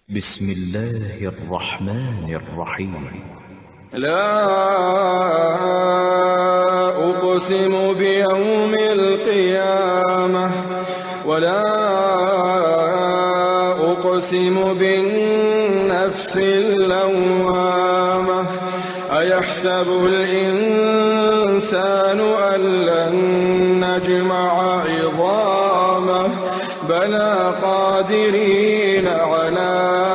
بسم الله الرحمن الرحيم. لا أقسم بيوم القيامة ولا أقسم بالنفس اللوامة أيحسب الإنسان أن لن نجمع عظامه بلى قادرين على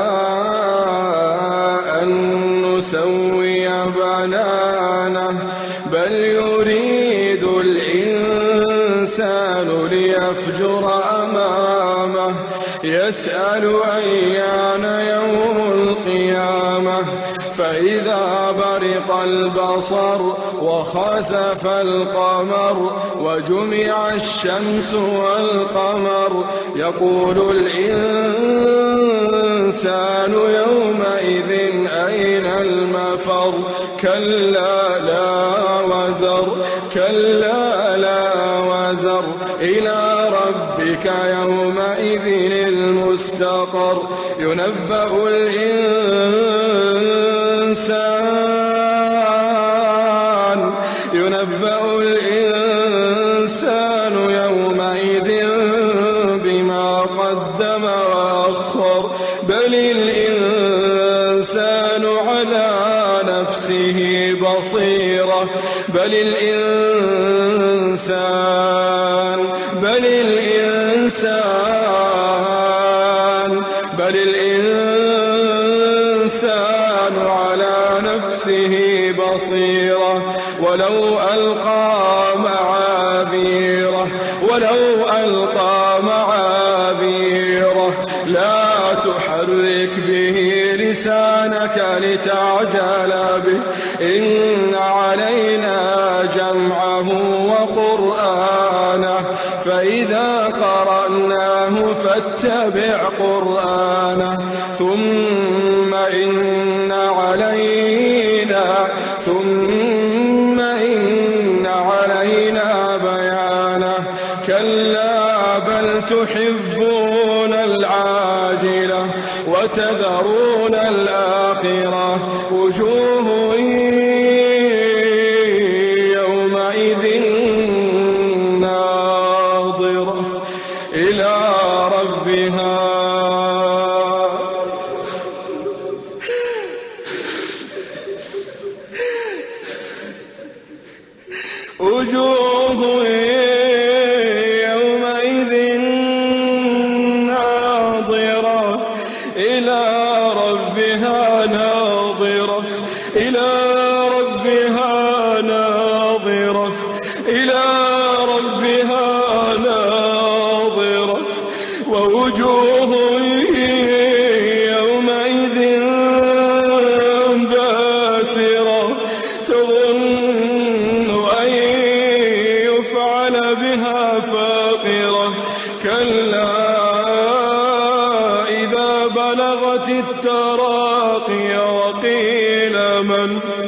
أن نسوي بنانه بل يريد الإنسان ليفجر أمامه يسأل أيان يوم القيامة فإذا برق البصر وخسف القمر وجمع الشمس والقمر يقول الإنسان يومئذ أين المفر كلا لا وزر إلى ربك يومئذ المستقر ينبأ الإنسان يومئذ بما قدم وأخر بل الإنسان على نفسه بصيرة بل الإنسان على نفسه بصيرة ولو ألقى معاذيره لا تحرك به لسانك لتعجل به إن علينا جمعه وقرآنه فإذا قرأناه فاتبع قرآنه ثم إن علينا بيانه كلا بل تحبون العاجلة وتذرون الآخرة وجوه يومئذ ناظرة إلى ربها ناظرة ووجوه يومئذ باسرة تظن أن يفعل بها فاقرة كلا إذا بلغت التراقي وقيل من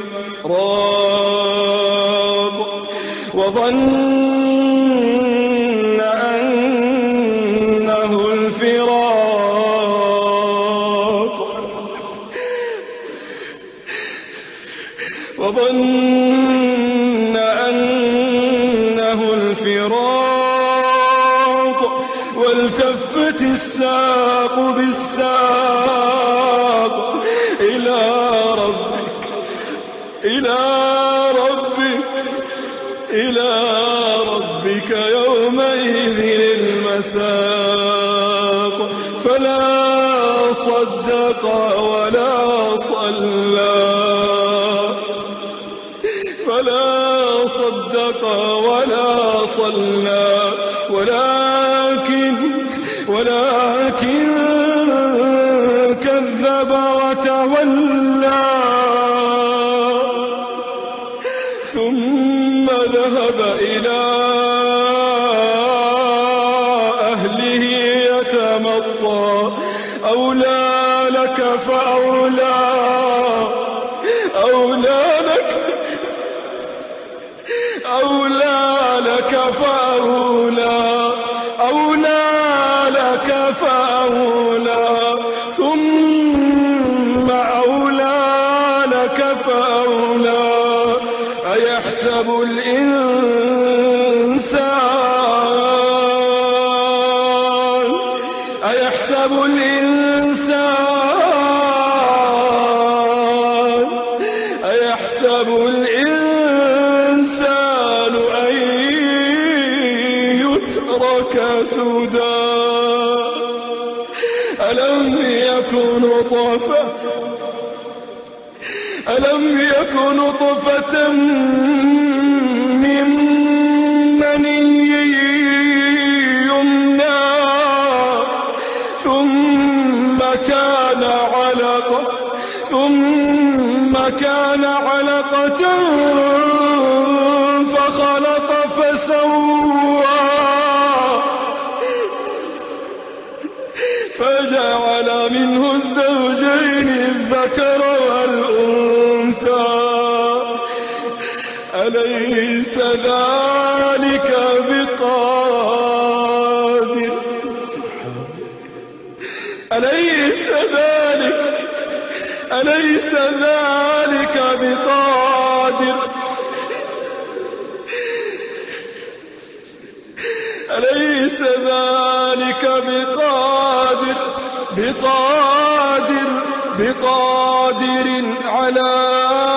راق وظن أنه الفراق والتفت الساق بالساق إلى ربك يومئذ المساق فلا صدق ولا صلى ولكن كذب وتولى ثم ذهب إلى أهله يتمطى أولى لك فأولى فأولى ثم أيحسب الإنسان أن يترك سدى ألم يك نطفة من مني يمنى ثم كان علقة فخلق فسوى فجعل منه الزوجين الذكر والأنثى أليس ذلك بقادر أليس ذلك بقادر أليس ذلك بقادر على